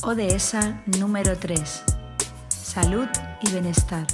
ODS número 3. Salut i benestar.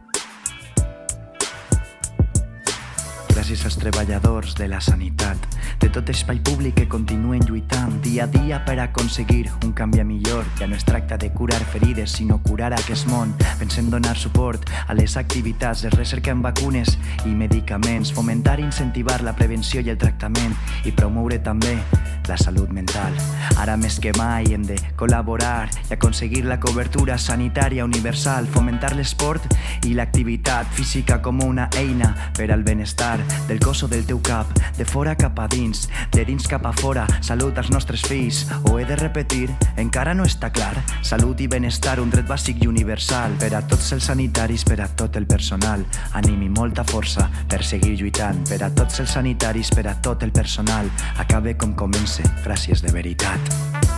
Gràcies als treballadors de la sanitat, de tot espai públic que continuen lluitant dia a dia per aconseguir un canvi a millor. Ja no es tracta de curar ferides, sinó curar aquest món. Pensem donar suport a les activitats de recerca en vacunes i medicaments, fomentar i incentivar la prevenció i el tractament i promoure també la salut mental. Ara més que mai hem de col·laborar i aconseguir la cobertura sanitària universal, fomentar l'esport i l'activitat física com una eina per al benestar del cos o del teu cap, de fora cap a dins, de dins cap a fora. Salut als nostres fills, ho he de repetir, encara no està clar. Salut i benestar, un dret bàsic i universal per a tots els sanitaris, per a tot el personal. Ànim i molta força per seguir lluitant, per a tots els sanitaris, per a tot el personal. Acabe com comença, gràcies de veritat.